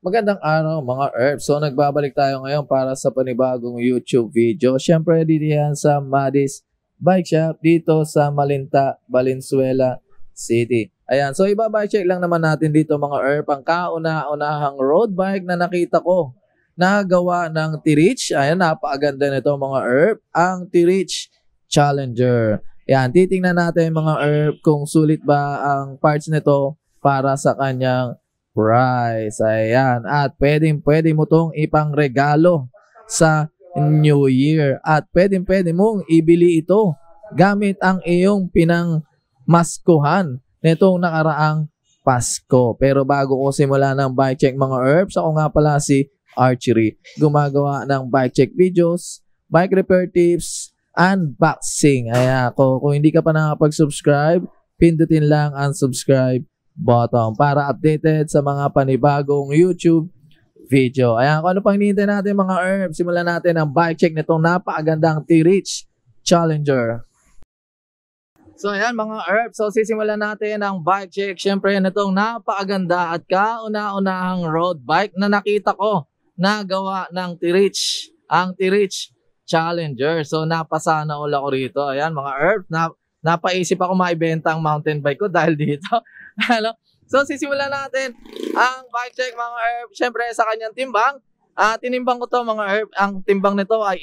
Magandang araw mga Earth. So nagbabalik tayo ngayon para sa panibagong YouTube video. Siyempre dito yan sa Madis Bike Shop dito sa Malinta, Valenzuela City. Ayan, so ibabike check lang naman natin dito mga Earth ang kauna-unahang road bike na nakita ko na gawa ng T-Reach. Ayan, napakaganda nito mga Earth, ang T-Reach Challenger. Ayan, titingnan natin mga Earth kung sulit ba ang parts nito para sa kanyang price. Ayan. At pwede mo tong ipangregalo sa New Year. At pwede mong ibili ito gamit ang iyong pinangmaskuhan nitong nakaraang Pasko. Pero bago ko simula ng bike check mga Earps, ako nga pala si Archery. Gumagawa ng bike check videos, bike repair tips, unboxing. Ayan. Kung hindi ka pa nakapag-subscribe, pindutin lang ang subscribe button para updated sa mga panibagong YouTube video. Ayan, kung ano pang hinihintay natin mga Earth, simulan natin ang bike check nitong napakagandang T-Reach Challenger. So ayan mga Earth, so sisimulan natin ang bike check. Siyempre nitong napakaganda at kauna-unahang road bike na nakita ko na gawa ng T-Reach, ang T-Reach Challenger. So napasana all ako rito. Ayan mga Earth, napaisip ako maibenta ang mountain bike ko dahil dito. So sisimulan natin ang bike check mga Earth. Siyempre sa kanyang timbang, tinimbang ko to mga Earth. Ang timbang nito ay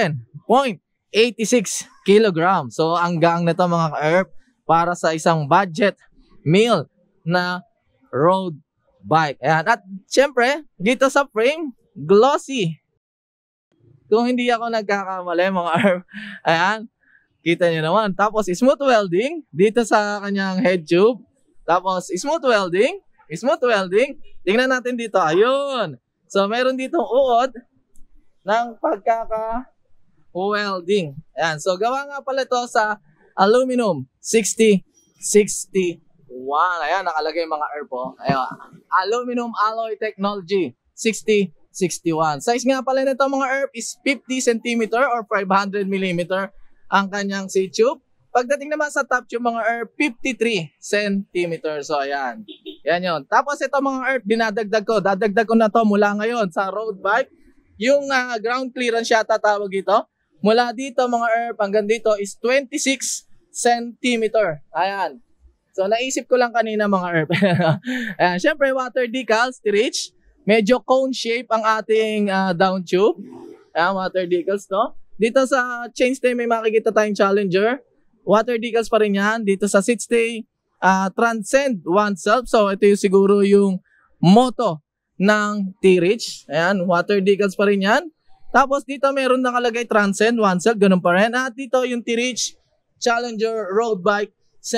11.86 kg. So ang gang nito mga Earth para sa isang budget meal na road bike. Ayan. At siyempre dito sa frame, glossy. Kung hindi ako nagkakamali mga Earth. Ayan. Kita nyo naman. Tapos smooth welding dito sa kanyang head tube. Tapos smooth welding. Tingnan natin dito. Ayun. So meron ditong uod ng pagkaka-welding. Ayan. So gawa nga pala ito sa aluminum 6061. Ayan. Nakalagay mga Earth po. Ayan. Aluminum alloy technology 6061. Size nga pala nito mga Earth is 50 cm or 500 mm ang kanyang C-tube. Pagdating naman sa top tube mga Earth, 53 cm. So ayan. Yan yun. Tapos ito mga Earth, dadagdag ko na to mula ngayon sa road bike. Yung ground clearance siya tatawag ito. Mula dito mga Earth hanggang dito is 26 cm. Ayan. So naisip ko lang kanina mga Earth. Ayan. Siyempre water decals, T-Reach. Medyo cone shape ang ating down tube. Ayan, water decals to. Dito sa chainstay may makikita tayong Challenger. Water decals pa rin yan. Dito sa seat stay, Transcend oneself. So ito yung siguro yung motto ng T-Reach. Ayan, water decals pa rin yan. Tapos dito meron nakalagay Transcend oneself. Ganun pa rin. At dito yung T-Reach Challenger Road Bike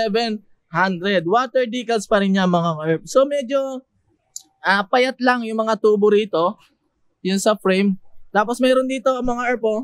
700. Water decals pa rin yan mga Earth. So medyo payat lang yung mga tubo rito. Yun sa frame. Tapos meron dito mga Earth po,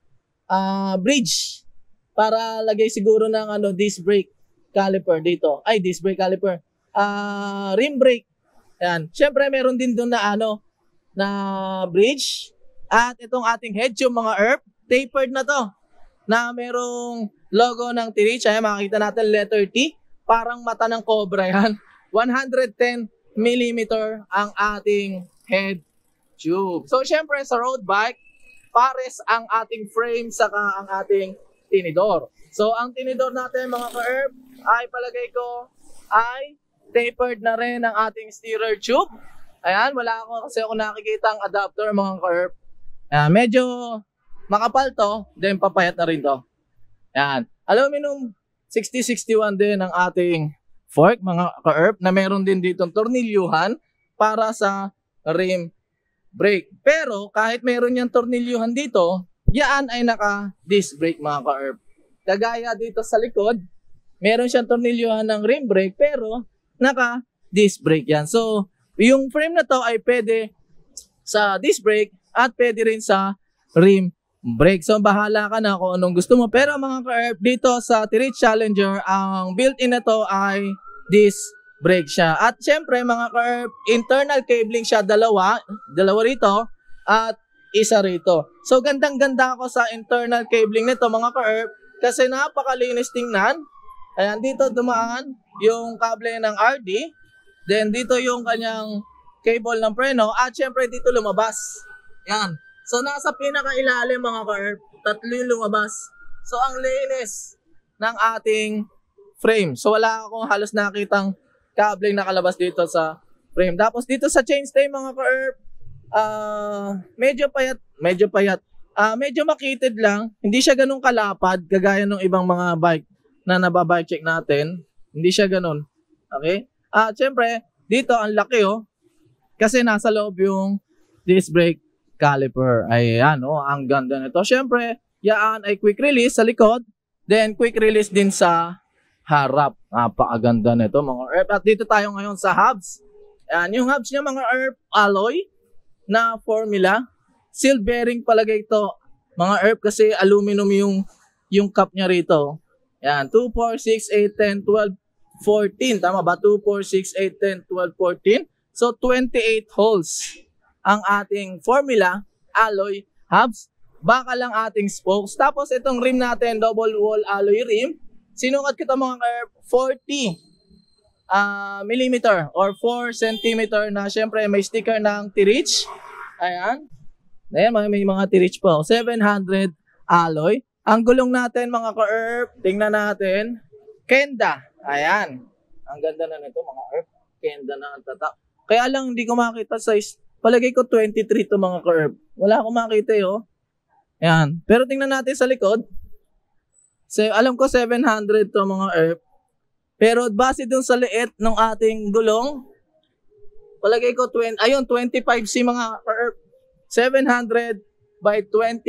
bridge para lagay siguro ng disc brake caliper dito. Ay, disc brake caliper. Rim brake. Ayan. Syempre meron din doon na na bridge. At itong ating head tube mga Earth, tapered na to. Na merong logo ng T-Reach. Ayan, makikita natin letter T. Parang mata ng cobra yan. 110 mm ang ating head tube. So syempre sa road bike, pares ang ating frame saka ang ating tinidor. So ang tinidor natin mga ka-Earth ay palagay ko ay tapered na rin ang ating steerer tube. Ayan, wala kasi ako nakikita ang adapter mga ka-Earth. Ayan, medyo makapal to, then papayat na rin to. Ayan, aluminum 6061 din ang ating fork mga ka-Earth na meron din ditong tornilyuhan para sa rim brake. Pero kahit meron yung tornilyuhan dito, yan ay naka-disc brake mga ka-Earth. Kagaya dito sa likod, meron siyang tornilyuhan ng rim brake pero naka-disc brake yan. So, yung frame na to ay pwede sa disc brake at pwede rin sa rim brake. So, bahala ka na kung anong gusto mo. Pero mga ka-Earth, dito sa T-Reach Challenger, ang built-in na to ay disc brake siya. At syempre mga ka-Earth, internal cabling siya dalawa rito at isa rito. So gandang-ganda ako sa internal cabling nito mga ka-Earth kasi napakalinis tingnan. Ayan, dito dumaan yung kable ng RD. Then dito yung kanyang cable ng preno, at syempre dito lumabas. Yan. So nasa pinakailalim mga ka-herb, tatlo yung lumabas. So ang linis ng ating frame. So wala akong halos nakitang cabling nakalabas dito sa frame. Tapos dito sa chainstay mga ka-herb, medyo payat. Medyo makitid lang. Hindi siya ganun kalapad kagaya ng ibang mga bike na nababike check natin. Hindi siya ganun. Okay? Syempre, dito ang laki kasi nasa loob yung disc brake caliper. Ayan ang ganda nito. Syempre, yan ay quick release sa likod. Then quick release din sa harap. Napakaganda nito mga herb. At dito tayo ngayon sa hubs. Ayan, yung hubs niya mga herb, alloy na formula. Seal bearing palagay ito mga herb kasi aluminum yung cup niya rito. Ayan, 2, 4, 6, 8, 10, 12, 14. Tama ba? 2, 4, 6, 8, 10, 12, 14. So 28 holes ang ating formula alloy hubs. Baka lang ating spokes. Tapos itong rim natin, double wall alloy rim. Sinukat ko ito mga herb, 40 millimeter or 4 centimeter na syempre may sticker ng T-Reach. Ayan. Ayan, may mga T-Reach po. 700 alloy. Ang gulong natin mga ka-herb, tingnan natin. Kenda. Ayan. Ang ganda na nito mga herb. Kenda na ang tatak. Kaya lang hindi ko makita size. Palagay ko 23 to mga ka-herb. Wala akong makita Ayan. Pero tingnan natin sa likod. So, alam ko 700 to mga herb. Pero base dun sa liit ng ating gulong, palagay ko 25C mga herb. 700 by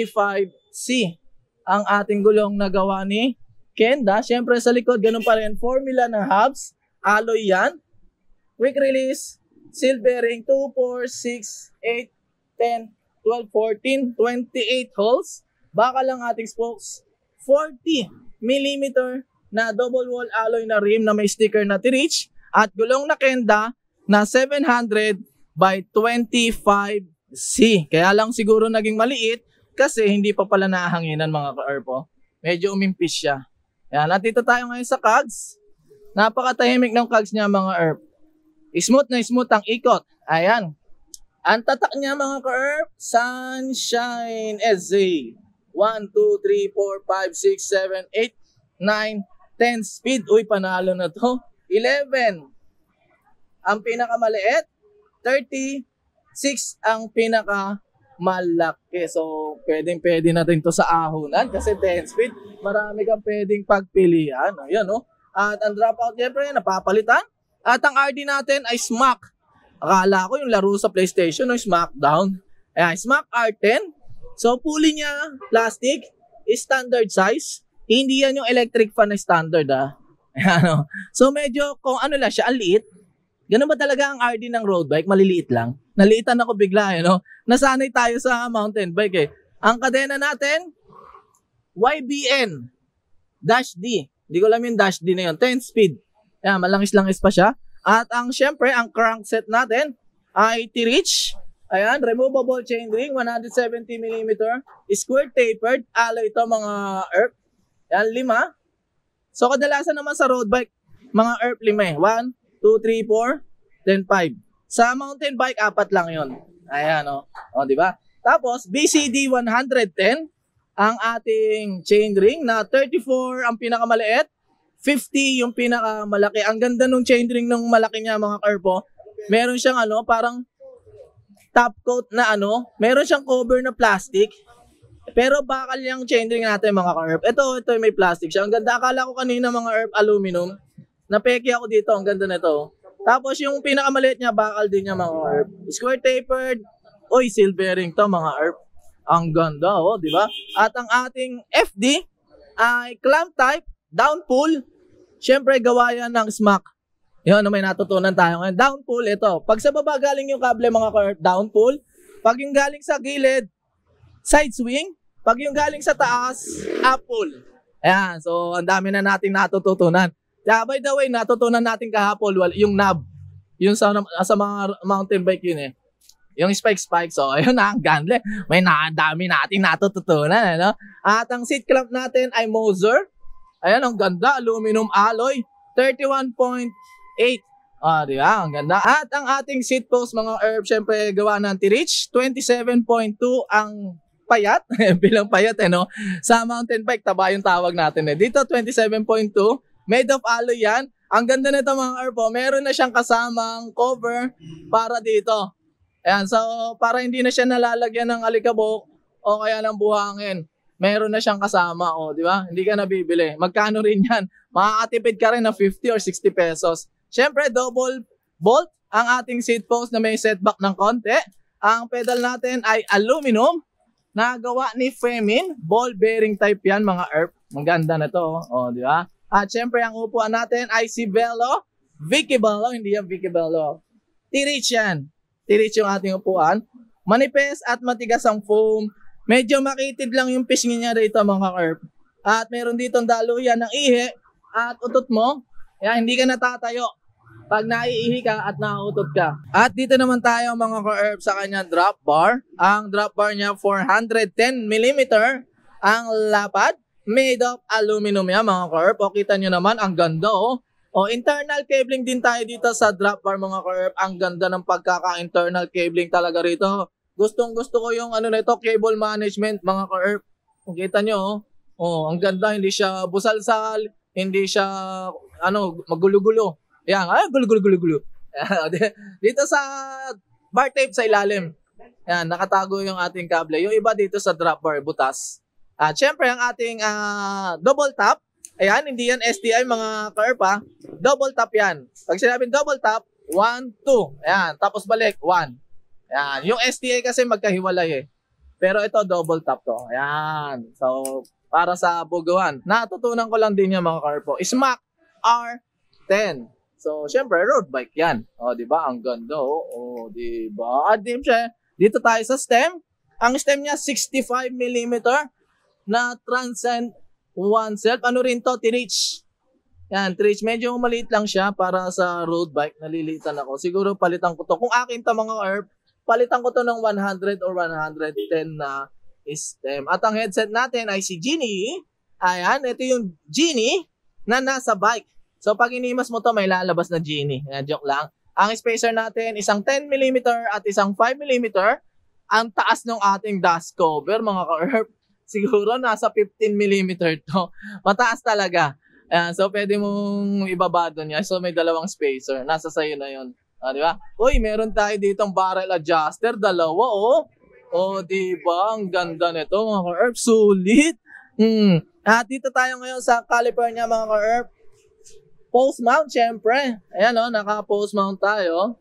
25C ang ating gulong na gawa ni Kenda. Siyempre sa likod, ganun pa rin. Formula ng hubs. Alloy yan. Quick release. Seal bearing. 2, 4, 6, 8, 10, 12, 14, 28 holes. Baka lang ating spokes. 40 millimeter na double wall alloy na rim na may sticker na T-Reach. At gulong na Kenda na 700 by 25C. Kaya lang siguro naging maliit kasi hindi pa pala nahanginan mga ka-herb Medyo umimpis siya. Yan, at dito tayo ngayon sa cogs. Napakatahimik ng cogs niya mga herb. Smooth na smooth ang ikot. Ayan. Ang tatak niya mga ka-herb, Sunshine SZ. 1, 2, 3, 4, 5, 6, 7, 8, 9, 10 speed. Uy, panalo na to. 11 ang pinakamaliit. 36 ang pinakamalaki. So, pwede natin to sa ahunan kasi 10 speed. Marami kang pwedeng pagpilian. Ayan, At ang dropout, syempre, napapalitan. At ang RD natin ay Smack. Akala ko yung laro sa PlayStation, Smackdown. Ayan, Smack R10. So, pulley niya, plastic, standard size. Hindi yan yung electric fan na standard, Ayan, So, medyo, kung ano lang siya, ang liit. Ganun ba talaga ang RD ng road bike? Maliliit lang. Naliitan ako bigla, Nasanay tayo sa mountain bike, Ang kadena natin, YBN Dash D. Hindi ko alam yung Dash D na yun. 10 speed. Ayan, malangis-langis pa siya. At syempre, ang crankset natin ay T-Reach. Ayan, removable chainring, 170mm. Square tapered. Alloy ito mga herb. Ayan, 5. So, kadalasan naman sa road bike, mga herb 5 1, 2, 3, 4, then 5. Sa mountain bike, 4 lang yon. Ayan, di ba? Tapos, BCD 110 ang ating chainring na 34 ang pinakamaliit, 50 yung pinakamalaki. Ang ganda nung chainring ng malaki niya mga karpo. Meron siyang parang top coat na meron siyang cover na plastic. Pero bakal yung chainring natin mga ka-herb. Ito may plastic siya. Ang ganda. Akala ko kanina mga herb aluminum. Napeke ako dito. Ang ganda nito. Tapos yung pinakamaliit niya, bakal din niya mga herb. Square tapered. Uy, seal bearing to mga herb. Ang ganda, di ba? At ang ating FD ay clamp type, down pull. Siyempre, gawa yan ng Smack. Yun, may natutunan tayo ngayon. Down pull, ito. Pag sa baba galing yung kable mga ka-herb, down pull. Pag yung galing sa gilid, side swing. Pag yung galing sa taas, up pull. Ayan, so ang dami na nating natututunan. Kaya by the way, natutunan natin kahapon yung knob. Yung sa mga mountain bike yun Yung spike. So, ayun na, ang ganda. May dami nating natututunan. At ang seat clamp natin ay Moser. Ayan, ang ganda. Aluminum alloy. 31.8 Di ba? Ang ganda. At ang ating seat post mga herb, syempre gawa ng T-Reach. 27.2 ang payat. Bilang payat no? Sa mountain bike, taba yung tawag natin Dito 27.2. Made of alloy yan. Ang ganda nito mga herb meron na siyang kasamang cover para dito. Ayan, so para hindi na siya nalalagyan ng alikabok o kaya ng buhangin. Meron na siyang kasama, di ba? Hindi ka nabibili. Magkano rin yan? Makakatipid ka rin ng 50 or 60 pesos. Siyempre, double bolt ang ating seat post na may setback ng konti. Ang pedal natin ay aluminum na gawa ni Femin. Ball bearing type yan, mga herb. Maganda na to, di ba? At siyempre, ang upuan natin ay si Bello. Vicky Bello, hindi yan Vicky Bello. T-Reach yan. T-Reach yung ating upuan. Manipis at matigas ang foam. Medyo makitid lang yung pisngi niya rito mga herb. At meron ditong daluyan ng ihi at utot mo. Kaya hindi ka natatayo pag naiihi ka at nauutot ka. At dito naman tayo mga herb sa kanyang drop bar. Ang drop bar niya 410mm. Ang lapad made of aluminum yan mga herb. O kita nyo naman ang ganda internal cabling din tayo dito sa drop bar mga herb. Ang ganda ng pagkaka-internal cabling talaga rito. Gustong gusto ko yung cable management mga ka-herb. Kung kita nyo, ang ganda, hindi siya busalsal, hindi siya magulo-gulo. Yan, gulo-gulo. Dito sa bar tape sa ilalim. Yan, nakatago yung ating kable. Yung iba dito sa drop bar, butas. At syempre ang ating double tap. Ayan, hindi yan STI mga ka-herb Double tap yan. Pag sinabing double tap, 1, 2. Ayan, tapos balik, 1. Yan. Yung STA kasi magkahiwalay Pero ito double tap to. Yan. So, para sa buguan. Natutunan ko lang din yung mga carpo. Smack R10. So, syempre, road bike yan. Di ba? Ang ganda, di ba? At dito tayo sa stem. Ang stem niya, 65mm na transcend oneself. Ano rin to? T-Reach. Yan, T-Reach. Medyo maliit lang siya para sa road bike. Nalilitan ako. Siguro palitan ko to. Kung akin to mga herb, palitan ko to ng 100 or 110 na stem. At ang headset natin ay si Genie. Ayan, ito yung Genie na nasa bike. So pag inimas mo to, may lalabas na Genie. Ayan, joke lang. Ang spacer natin, isang 10mm at isang 5mm. Ang taas ng ating dust cover, mga ka-herb. Siguro nasa 15mm to. Mataas talaga. Ayan, so pwede mong ibaba doon yan. So may dalawang spacer. Nasa sayo na yun. Di ba? Uy, meron tayo ditong barrel adjuster, dalawa di ba? Ang ganda nito mga ka-herb, sulit. At dito tayo ngayon sa caliper niya mga ka-herb. Post mount syempre. Ayan naka-post mount tayo.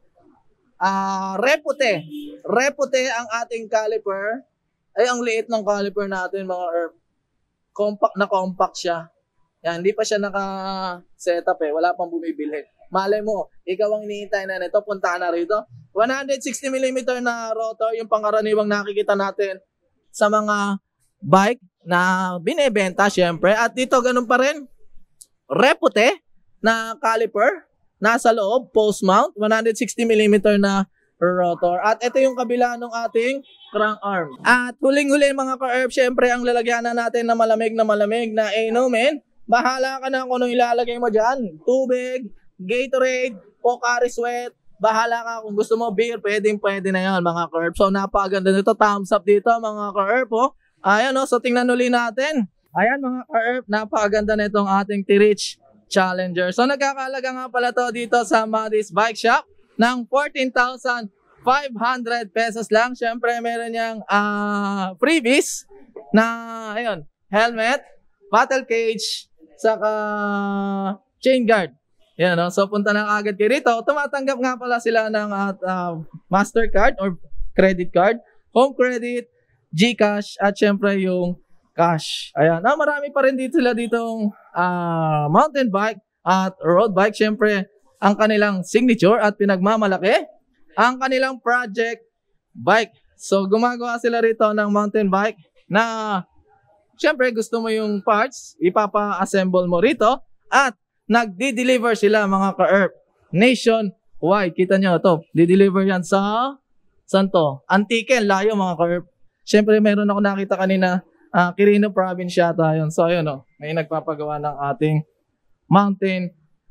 Repute ang ating caliper. Ay, ang liit ng caliper natin mga herb. Compact siya. Yan, hindi pa siya naka-setup wala pang bumibili. Malay mo, ikaw ang iniintay na nito, punta ka na rito. 160mm na rotor, yung pangkaraniwang nakikita natin sa mga bike na binebenta syempre. At dito ganun pa rin, Repute na caliper, nasa loob, post mount, 160mm na rotor. At ito yung kabila ng ating crank arm. At huling-huli mga ka-herb, syempre ang lalagyanan natin na malamig na inumin. Bahala ka na kung anong ilalagay mo dyan. Tubig, Gatorade, Pocari Sweat, bahala ka kung gusto mo beer, pwede na yan mga ka-herb. So napakaganda nito, thumbs up dito mga ka-herb Ayan so tingnan uli natin. Ayan mga ka-herb, napakaganda nitong ating T-Reach Challenger. So nagkakalaga nga pala to dito sa Madis Bike Shop ng 14,500 pesos lang. Syempre meron niyang freebies na helmet, battle cage, saka chain guard. Yan, so punta na agad kayo rito. Tumatanggap nga pala sila ng Mastercard or credit card, home credit, GCash, at syempre yung cash. Ayan, marami pa rin sila ditong mountain bike at road bike. Syempre, ang kanilang signature at pinagmamalaki, ang kanilang project bike. So gumagawa sila rito ng mountain bike na syempre gusto mo yung parts, ipapa-assemble mo rito at nagdi-deliver sila mga ka-herb nationwide. Kita nyo to, di-deliver yan sa saan to? Antiken, layo mga ka-herb. Syempre meron ako nakita kanina, Quirino province yata yun. So ayun may nagpapagawa ng ating mountain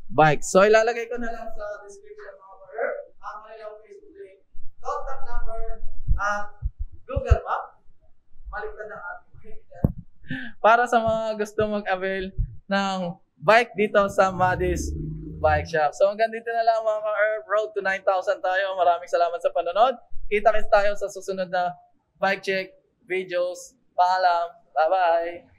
Bike. So ilalagay ko na lang sa description mga ka-herb ang kanilang Facebook link, contact number, at Google Map. Baliktad ang ating para sa mga gusto mag-avail ng bike dito sa Madis Bike Shop. So hanggang dito na lang mga ka-herb. Road to 9,000 tayo. Maraming salamat sa panonood. Kita-kits tayo sa susunod na bike check videos. Paalam. Bye-bye.